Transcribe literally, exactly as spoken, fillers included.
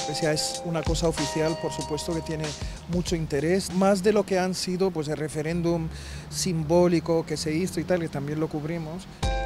Suecia es una cosa oficial, por supuesto que tiene mucho interés, más de lo que han sido pues el referéndum simbólico que se hizo y tal, que también lo cubrimos.